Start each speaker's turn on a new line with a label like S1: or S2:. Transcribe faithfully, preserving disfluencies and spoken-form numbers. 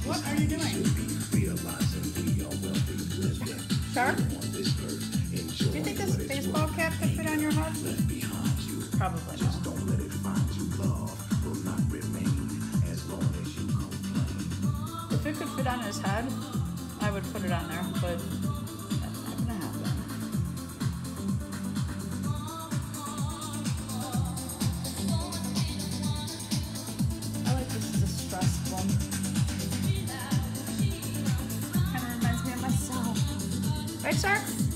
S1: What are you doing? Shark? Do you think this baseball cap could fit on your head? Probably not. If it could fit on his head, I would put it on there, but that's not gonna happen. I like this distressed one. Kind of reminds me of myself. Right, Shark?